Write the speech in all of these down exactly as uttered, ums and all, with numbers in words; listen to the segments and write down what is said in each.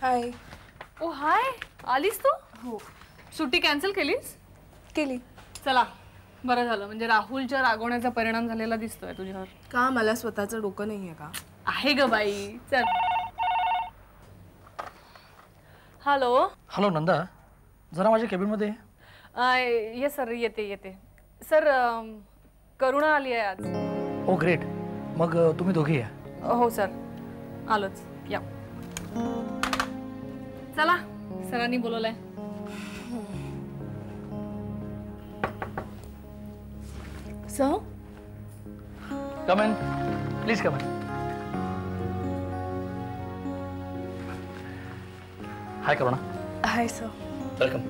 हाय. ओ हाय, आलीस तू? हो. सुट्टी कॅन्सल केलीस? केली. चला बरं झालं, म्हणजे राहुलच्या रागवण्याचा परिणाम झालेला दिसतोय तुझ्यावर. का मला स्वतःचं डोकं नाहीये का? आहे ग बाई. चल. हॅलो. हॅलो नंदा, जरा माझ्या केबिनमध्ये. ये सर, येते येते सर. करुणा आली आहे आज. Oh great. मग तुम्ही दोघे या. हो सर, आलोच. या. चला, सरांनी बोलवलंय. Sir, come in please. Come in. Hi Karuna. Hi sir. Welcome.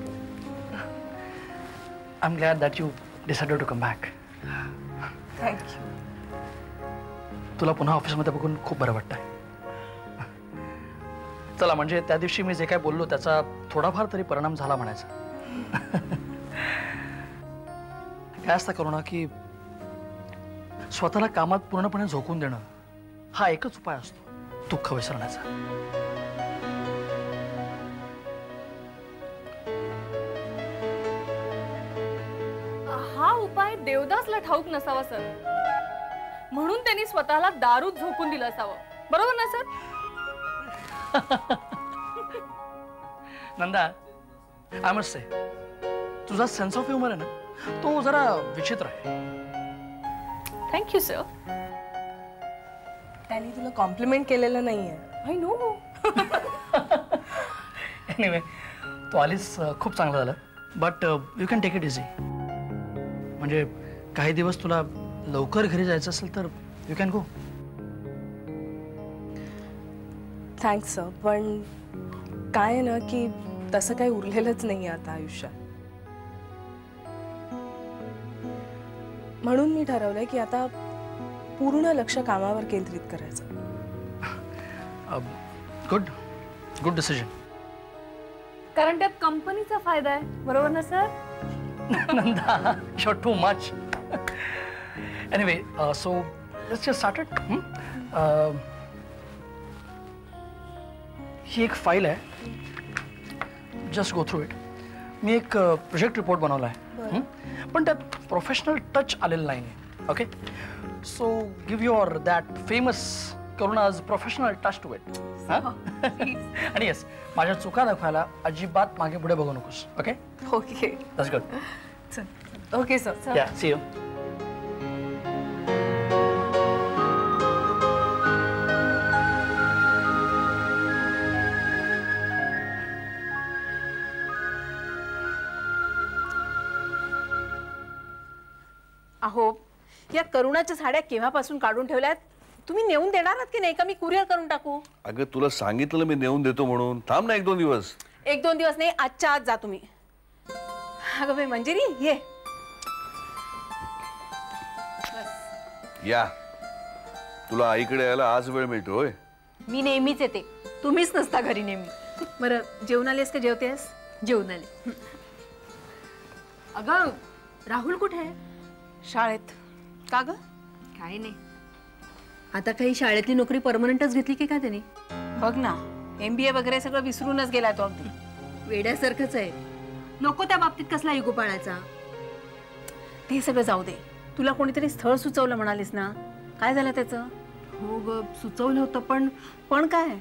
I am glad that you decided to come back. Thank you. तुला पुन्हा ऑफिसमध्ये बघून खूप बरं वाटतंय. चला, म्हणजे त्या दिवशी मी जे काय बोललो त्याचा थोडाफार तरी परिणाम झाला म्हणायचा. काय असतं करुणा की स्वतःला कामात पूर्णपणे झोकून देणं हा एकच उपाय असतो दुःख विसरण्याचा. हा उपाय देवदासला ठाऊक नसावा सर, म्हणून त्यांनी स्वतःला दारूत झोकून दिलं असावं. बरोबर ना sir? Nanda, I must say तुझा सेन्स ऑफ ह्युमर आहे ना, तो जरा विचित्र आहे. Thank you sir. त्यांनी तुला कॉम्प्लिमेंट केलेलं नाहीये. I know. एनिवे, तू आलीस खूप चांगलं झालं. But you can take it easy. म्हणजे काही दिवस तुला लवकर घरी जायचं असेल तर you can go. Thanks sir, पण काय आहे ना की तसं काही उरलेलंच नाही आहे आता आयुष्यात. म्हणून मी ठरवलंय की आता पूर्ण लक्ष कामावर केंद्रित करायचं. Good good decision. कारण त्यात कंपनीचा फायदा आहे. बरोबर ना sir? Nanda, you're too much. Anyway, uh, so let's just start it. Hmm? Uh, ही एक फाईल आहे. Just go through it. मी एक प्रोजेक्ट रिपोर्ट बनवला आहे, पण त्यात प्रोफेशनल टच आलेला नाही आहे. Okay, so give your that famous Karuna's professional touch to it. आणि येस, माझ्या चुका दाखवायला अजिबात मागे पुढे बघू नकोस. Okay okay. That's good. चल. Okay sir. या, सी यू. अहो, या करुणाच्या साड्या केव्हापासून काढून ठेवल्यात? तुम्ही नेऊन देणार आहात की नाही का? मी कुरिअर करून टाकू? अगं, तुला सांगितलं मी नेऊन देतो म्हणून. थांब ना एक दोन दिवस. एक दोन दिवस नाही, आजच्या आज जा तुम्ही. अगं बाई मंजिरी, ये. या, तुला आईकडे यायला आज वेळ मिळतोय. मी नेहमीच येते, तुम्हीच नसता घरी नेहमी. बरं, जेवण आलेस का जेवतेस? जेवण आले. अगं, राहुल कुठे आहे? शाळेत. का ग? काय नाही. आता काही शाळेतली नोकरी परमनंटच घेतली की काय त्याने? बघ ना, एमबीए वगैरे सगळं विसरूनच गेलाय तो. अगदी वेड्यासारखंच आहे. नको त्या बाबतीत कसला इगो पाळायचा. ते सगळं जाऊ दे. तुला कोणीतरी स्थळ सुचवलं म्हणालीस ना, काय झालं त्याचं? हो ग, सुचवलं होतं, पण पण काय?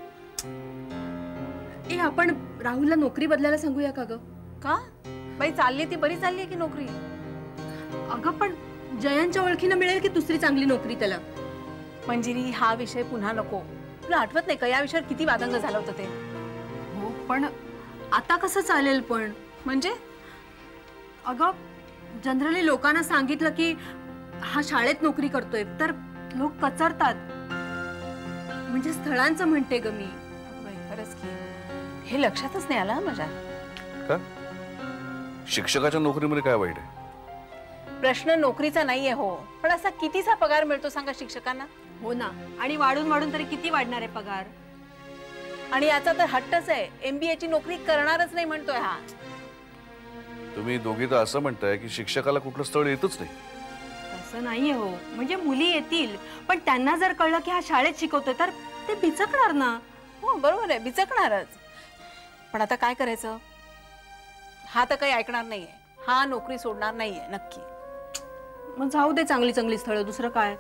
ए, आपण राहुलला नोकरी बदलायला सांगूया का ग? का बाई, चालली ती बरी चालली आहे की नोकरी? अगं, पण जयांच्या ओळखीनं मिळेल की दुसरी चांगली नोकरी त्याला? मंजिरी, हा विषय पुन्हा नको. तुला आठवत नाही का या विषयावर किती वादंग झालं होतं ते? हो, पण आता कसं चालेल? पण म्हणजे अगं, जनरली लोकांना सांगितलं की हा शाळेत नोकरी करतोय तर लोक कचरतात. म्हणजे स्थळांचं म्हणते ग मी. खरंच की हे लक्षातच नाही आलं माझ्या. का? शिक्षकाच्या नोकरीमध्ये काय वाईट आहे? प्रश्न नोकरीचा नाहीये हो, पण असा कितीचा पगार मिळतो सांगा शिक्षकांना? हो ना, आणि वाढून वाढून तरी किती वाढणार आहे पगार? आणि याचा तर हट्टच आहे, एमबीए ची नोकरी करणारच नाही म्हणतोय हा. तुम्ही दोघी तर असं म्हणताय की शिक्षकाला कुठलं स्थळ येतच नाही. असं नाहीये हो, म्हणजे मुली येतील, पण त्यांना जर कळलं की हा शाळेत शिकवतोय तर ते बिचकणार ना. हो बरोबर आहे, बिचकणारच. पण आता काय करायचं? हा तर काही ऐकणार नाहीये, हा नोकरी सोडणार नाहीये नक्की. मग जाऊ दे चांगली चांगली स्थळं, दुसरं काय.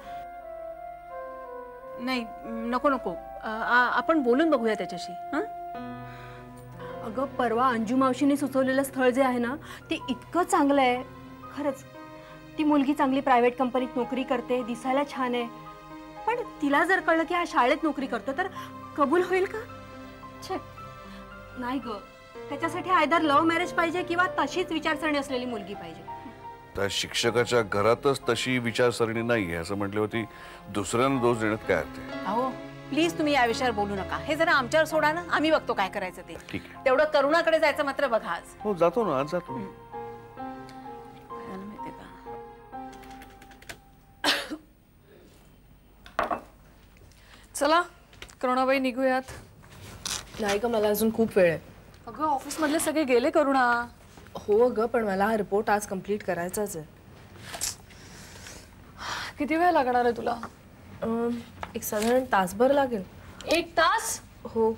नाही नको नको, अ, आ- आपण बोलून बघूया त्याच्याशी. हं? अगं परवा अंजू मावशीने सुचवलेलं स्थळ जे आहे ना ते इतकं चांगलं आहे खरंच. ती मुलगी चांगली प्रायव्हेट कंपनीत नोकरी करते, दिसायला छान आहे. पण तिला जर कळलं की हा शाळेत नोकरी करतो तर कबूल होईल का? छे नाही ग, त्याच्यासाठी आयदर लव्ह मॅरेज पाहिजे किंवा तशीच विचारसरणी असलेली मुलगी पाहिजे. त्या शिक्षकाच्या घरातच तशी विचारसरणी नाहीये असं म्हटली होती, दुसऱ्यांना दोष देण्यात काय अर्थ आहे? अहो प्लीज तुम्ही या विषयावर बोलू नका, हे जरा आमच्यावर सोडा ना, आम्ही बघतो काय करायचं ते. ठीक आहे. तेवढं करुणाकडे जायचं मात्र बघा आज. हो जातो ना, आज जातो. काय झालं माहितीये का? चला करुणाबाई निघूयात. नाही ग, मला अजून खूप वेळ आहे. अगं ऑफिस मधले सगळे गेले करुणा. हो ग, पण मला हा रिपोर्ट आज कम्प्लीट करायचाच आहे. किती वेळ लागणार आहे तुला? अं, एक साधारण तासभर लागेल. एक तास? हो.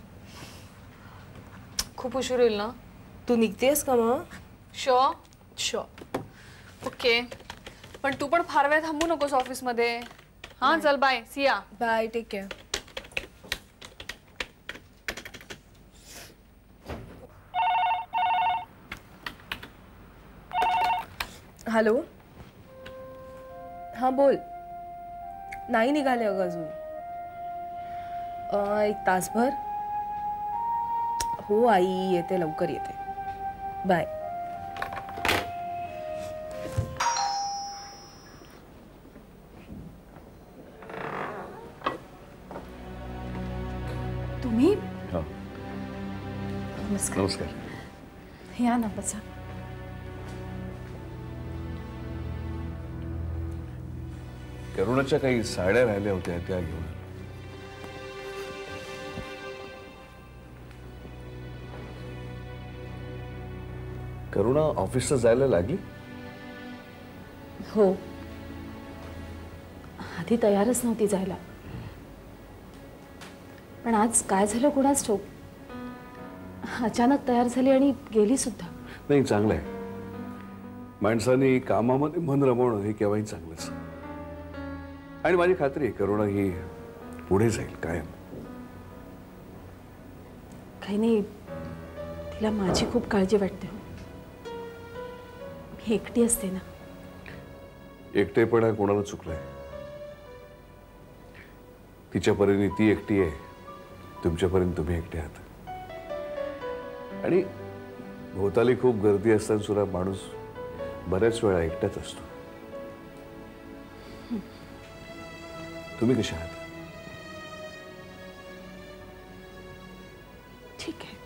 खूप उशीर होईल ना? तू निघतेस का मग? शुअर. शुअर. ओके, पण तू पण फार वेळ थांबू नकोस ऑफिस मध्ये. हा चल bye, Siya. Bye, take care. Hello. हां बोल. नाही निघाले अगं अजून. अं, एक तासभर. हो आई येते, लवकर येते. बाय. तुम्ही हा. नमस्कार. या ना बसा. करुणाच्या काही साड्या राहिल्या होत्या त्या घेऊन आलो. करुणा ऑफिसला जायला लागली? हो, आधी तयारच नव्हती जायला, पण आज काय झालं कुणास ठाऊक, अचानक तयार झाली आणि गेली सुद्धा. नाही, चांगलं आहे. माणसाने कामामध्ये मन रमवणं हे केव्हाही चांगलंच. आणि माझी खात्री आहे करुणा ही पुढे जाईल कायम. काही नाही, तिला माझी खूप काळजी वाटते. मी एकटी असते ना. एकटेपणा कोणाला चुकलाय? तिच्या परीने ती एकटी आहे, तुमच्यापर्यंत तुम्ही एकटे आहात. आणि भोवताली खूप गर्दी असताना सुद्धा माणूस बऱ्याच वेळा एकटाच असतो. तुम्ही कशा आहात? ठीक आहे.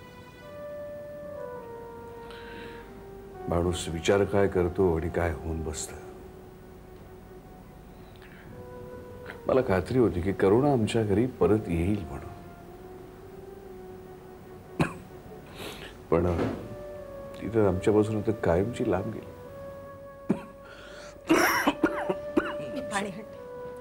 माणूस विचार काय करतो आणि काय होऊन बसतं. मला खात्री होती की करुणा आमच्या घरी परत येईल म्हणून, पण तिथं आमच्यापासून आता कायमची लांब गेली. पाणी हट.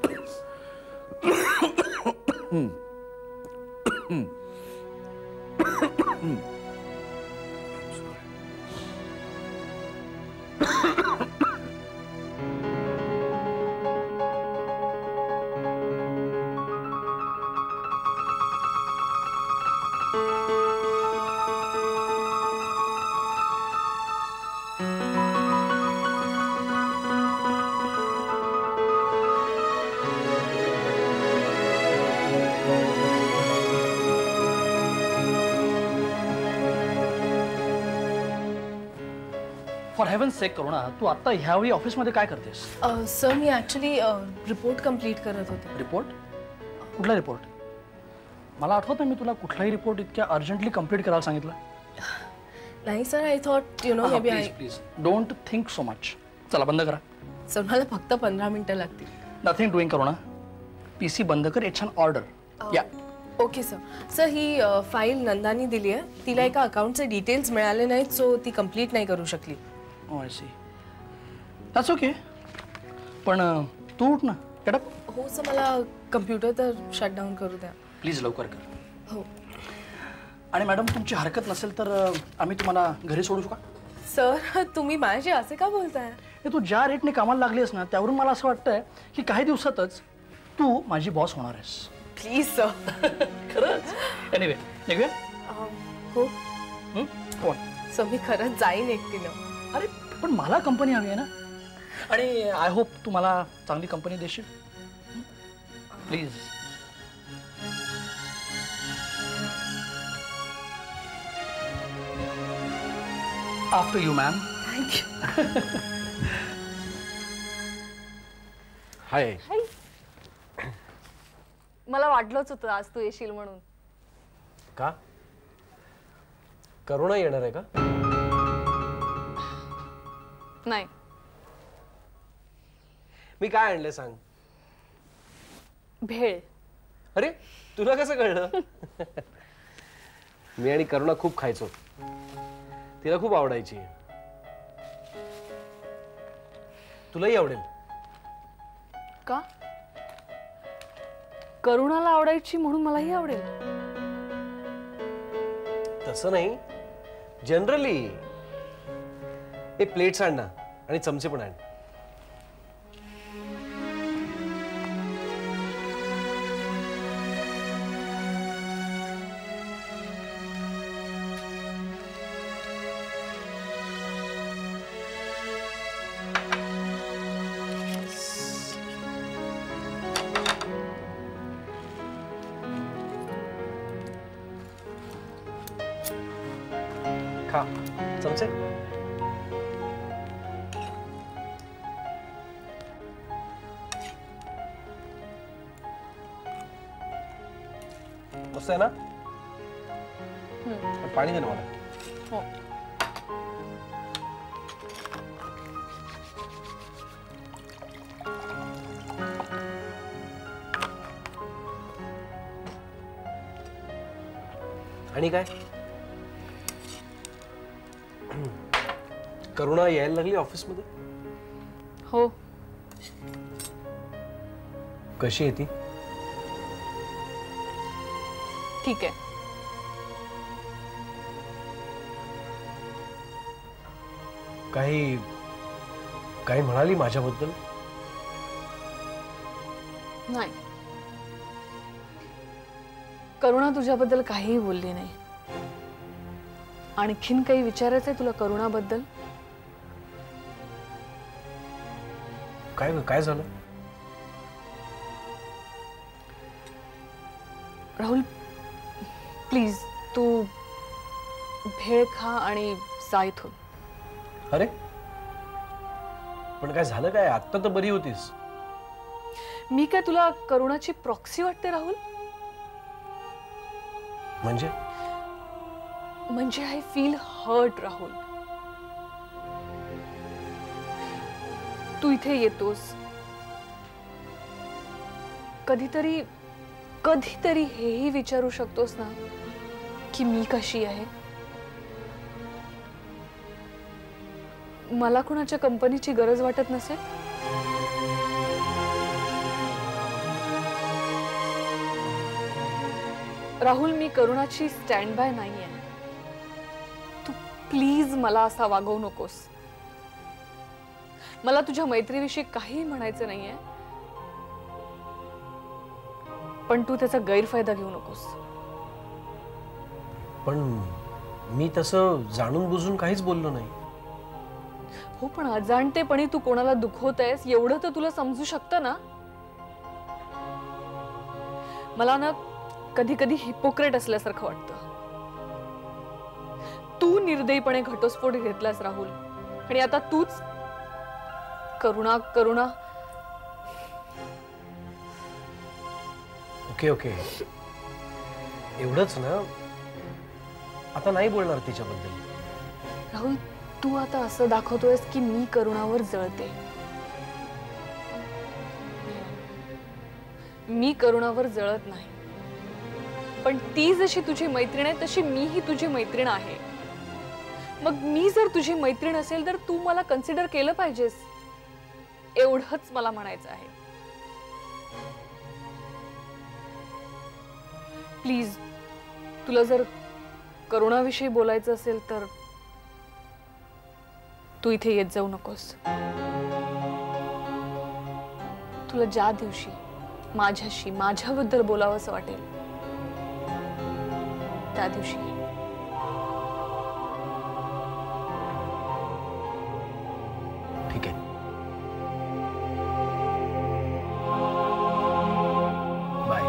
फॉर हेवन सेक करुणा, तू आता ह्यावेळी ऑफिसमध्ये काय करतेस? सर मी ॲक्च्युली रिपोर्ट कम्प्लीट करत होते. रिपोर्ट? कुठला रिपोर्ट? मला आठवत नाही मी तुला कुठलाही रिपोर्ट इतक्या अर्जंटली कम्प्लीट करायला सांगितलं. नाही sir, I thought you know may be I. Please don't think so much. चला बंद करा. सर मला फक्त पंधरा मिनिटं लागतील. Nothing doing Karuna. P C बंद कर. It's an order. या. Okay sir. सर ही फाईल नंदानी दिली आहे. तिला एका अकाउंटचे डिटेल्स मिळाले नाहीत, सो ती कम्प्लीट नाही करू शकली. Oh, I see. That's okay. पण तू उठ ना. Get up. हो सर, मला कम्प्युटर तर शट डाऊन करू द्या. प्लीज लवकर कर. हो आणि मॅडम तुमची हरकत नसेल तर अ, आम्ही तुम्हाला घरी सोडू का? सर तुम्ही माझ्याशी असे का बोलताय? हे तू ज्या रेटने कामाला लागलीस ना त्यावरून मला असं वाटतंय की काही दिवसातच तू माझी बॉस होणार आहेस. Please sir. खरंच. एनिवे निघूया. हो हं? कोण? सर मी खरंच जाईन एकटीनं. अरे पण मला कंपनी हवी आहे ना आणि आय होप तू मला चांगली कंपनी देशील. Please. After you ma'am. Thank you. Hi. मला वाटलंच होतं आज तू येशील म्हणून. का? करुणा येणार आहे का? नाही. मी काय आणलंय सांग. भेळ. अरे तुला कसं कळलं? मी आणि करुणा खूप खायचो. तिला खूप आवडायची. तुलाही आवडेल. का? करुणाला आवडायची म्हणून मलाही आवडेल. तसं नाही, जनरली. हे प्लेट्स आण ना आणि चमचे पण आण. खा. चमचे. मस्त आहे ना? पाणी दे ना मला. हो. आणि काय? करुणा यायला लागली ऑफिसमध्ये? हो. कशी आहे ती? ठीक आहे. काही काही म्हणाली माझ्याबद्दल? नाही. करुणा तुझ्याबद्दल काहीही बोलली नाही. आणखीन काही विचारायचंय तुला करुणाबद्दल? काय काय झालं? राहुल प्लीज तू भेळ खा आणि जा इथून. अरे पण काय झालं काय? आत्ता तर बरी होतीस. मी काय तुला करुणाची प्रॉक्सी वाटते राहुल? म्हणजे म्हणजे आय फील हर्ट राहुल. तू इथे येतोस कधीतरी कधीतरी हेही विचारू शकतोस ना की मी कशी आहे. मला कुणाच्या कंपनीची गरज वाटत नसेल. राहुल मी करुणाची स्टँड बाय नाहीये. तू प्लीज मला असा वागवू नकोस. मला तुझ्या मैत्रीविषयी काही म्हणायचं नाहीये पण तू त्याचा गैरफायदा घेऊ नकोस. पण मी तसं जाणून बुजून काहीच बोललो नाही. हो पण अजाणतेपणी तू कोणाला दुखवतेस एवढं तर तुला समजू शकतं ना. मला ना कधी कधी हिपोक्रेट असल्यासारखं वाटतं. तू निर्दयीपणे घटस्फोट घेतलास राहुल आणि आता तूच करुणा करुणा. ओके ओके एवढंच ना. आता नाही बोलणार तिच्याबद्दल. राहुल तू आता असं दाखवतोयस की मी करुणावर जळते. मी करुणावर जळत नाही पण ती जशी तुझी मैत्रीण आहे तशी मीही तुझी मैत्रीण आहे. मग मी जर तुझी मैत्रीण असेल तर तू मला कन्सिडर केलं पाहिजेस. एवढंच मला म्हणायचं आहे. प्लीज तुला जर करुणाविषयी बोलायचं असेल तर तू इथे येत जाऊ नकोस. तुला ज्या दिवशी माझ्याशी माझ्याबद्दल बोलावंसं वाटेल त्या दिवशी ये. ठीक आहे. बाय.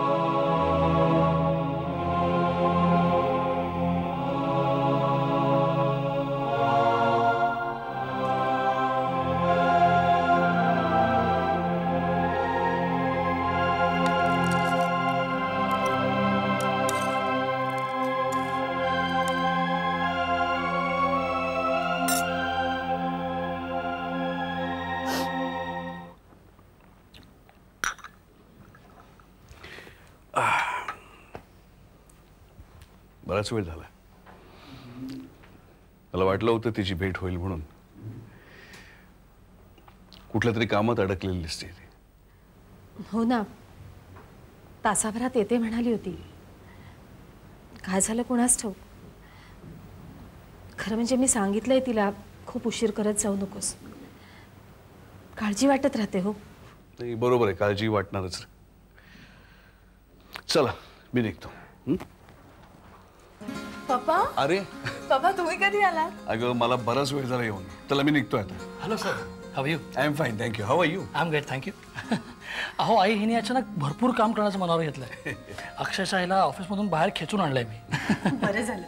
बराच वेळ झाला. मला वाटलं होतं तिची भेट होईल म्हणून. कुठल्या तरी कामात अडकलेली दिसते ती. हो ना, तासाभरात येते म्हणाली होती. काय झालं कोणास ठाऊक. खरं म्हणजे मी सांगितलंय तिला खूप उशीर करत जाऊ नकोस. काळजी वाटत राहते हो. नाही बरोबर आहे, काळजी वाटणारच. चला मी निघतो. हं? पप्पा अरे पप्पा तुम्ही कधी आलात? अगं मला बराच वेळ झाला येऊन. चला मी निघतोय आता. Hello sir, how you? I am fine thank you. How are you? I am great thank you. अहो आई हिने अचानक भरपूर काम करण्याचं मनावर घेतलंय. अक्षरशः हिला ऑफिसमधून बाहेर खेचून आणलंय मी. बरं झालं.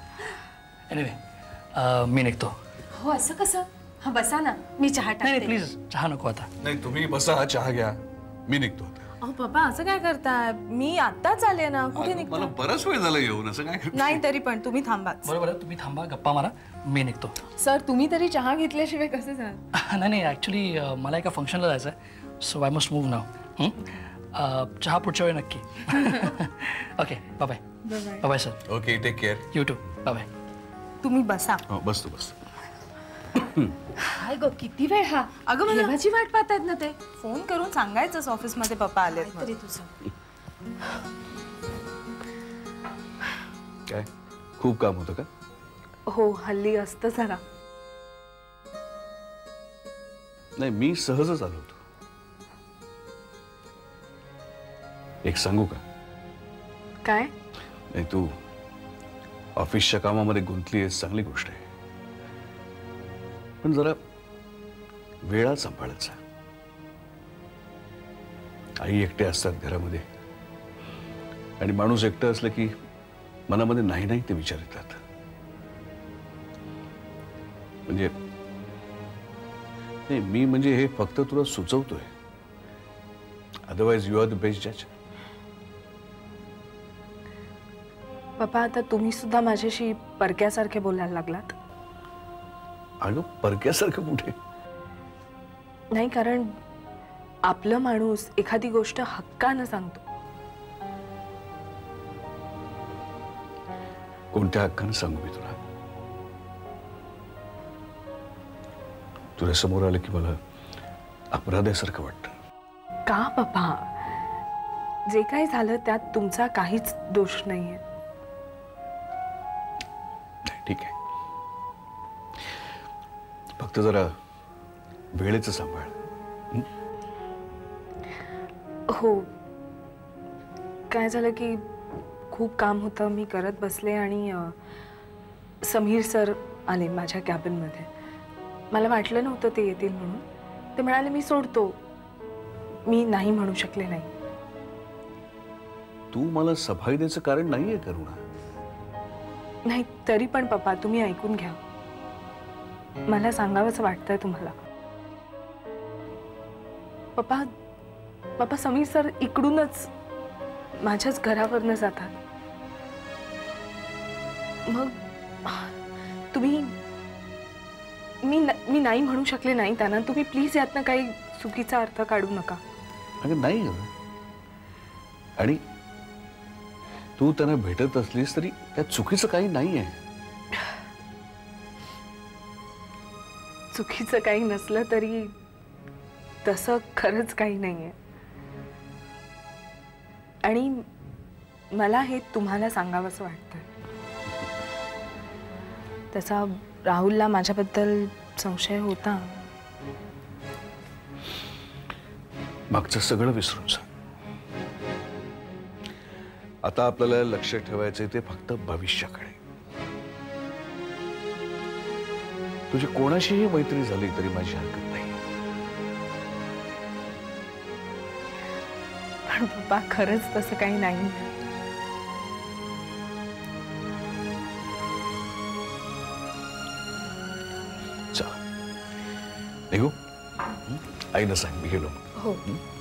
एनिवे मी निघतो. हो असं कसं? हा बसा ना, मी चहा नाही नाही टाकते. प्लीज चहा नको आता. नाही तुम्ही बसा, चहा घ्या, मी निघतो आता. अहो पप्पा असं काय करताय? मी आत्ताच आले ना. कुठे अगं, मला निघता? बराच वेळ झाला येऊन. असं काय करते? नाही तरी पण तुम्ही थांबाच. बरोबर आहे, तुम्ही थांबा, गप्पा मारा, मी निघतो. सर तुम्ही तरी चहा घेतल्याशिवाय कसे जाल? नाही नाही ॲक्च्युली मला एका फंक्शनला जायचं आहे, so I must move now. चहा पुढच्या वेळी नक्की. Okay bye bye. Bye bye sir. Okay take care. You too. Bye bye. तुम्ही बसा. हो बसतो बस. काय ग किती वेळ हा? अगं मला केव्हाची वाट पाहतायत ना ते. फोन करून सांगायचंच ऑफिसमध्ये पप्पा आले. तरी तुझं काय खूप काम होतं का? हो हल्ली असतं जरा. नाही मी सहजच आलो होतो. एक सांगू का? काय? नाही तू ऑफिसच्या कामामध्ये गुंतली आहेस, चांगली गोष्ट आहे. पण जरा वेळा सांभाळत जा. आई एकटे असतात घरामध्ये आणि माणूस एकटं असलं की मनामध्ये नाही नाही ते विचार येतात. म्हणजे नाही मी म्हणजे हे फक्त तुला सुचवतोय. Otherwise you are the best जज. पप्पा आता तुम्ही सुद्धा माझ्याशी परक्यासारखे बोलायला लागलात. अगं परक्यासारखं कुठे? नाही कारण आपलं माणूस एखादी गोष्ट हक्कानं सांगतो. कोणत्या हक्कानं सांगू मी तुला? तुझ्या समोर आलं की मला अपराध्यासारखं वाटतं. का पप्पा? जे काही झालं त्यात तुमचा काहीच दोष नाहीये. ठीक आहे, फक्त जरा वेळेचं सांभाळ. हो काय झालं की खूप काम होतं, मी करत बसले आणि समीर सर आले माझ्या कॅबिनमध्ये. मला वाटलं नव्हतं ते येतील म्हणून. ते म्हणाले मी सोडतो. मी नाही म्हणू शकले नाही. तू मला सफाई द्यायचं कारण नाहीये करुणा. नाही तरी पण पप्पा तुम्ही ऐकून घ्या. मला सांगावंसं वाटतंय तुम्हाला. पप्पा पप्पा समीर सर इकडूनच माझ्याच घरावरनं जातात. मग तुम्ही मी मी नाही म्हणू शकले नाही त्यांना. तुम्ही प्लीज यातनं काही चुकीचा अर्थ काढू नका. अगं नाही ग. आणि तू त्यांना भेटत असलीस तरी त्यात चुकीचं काही नाहीये. चुकीचं काही नसलं तरी तसं खरंच काही नाहीये. आणि मला हे तुम्हाला सांगावंसं वाटतं. तसा राहुलला माझ्याबद्दल संशय होता. मागचं सगळं विसरून जा. आता आपल्याला लक्ष ठेवायचे ते फक्त भविष्याकडे. तुझी कोणाशीही मैत्री झाली तरी माझी हरकत नाही. पण पप्पा खरंच तसं काही नाही. चला निघू. आईनं सांग मी गेलो. हो.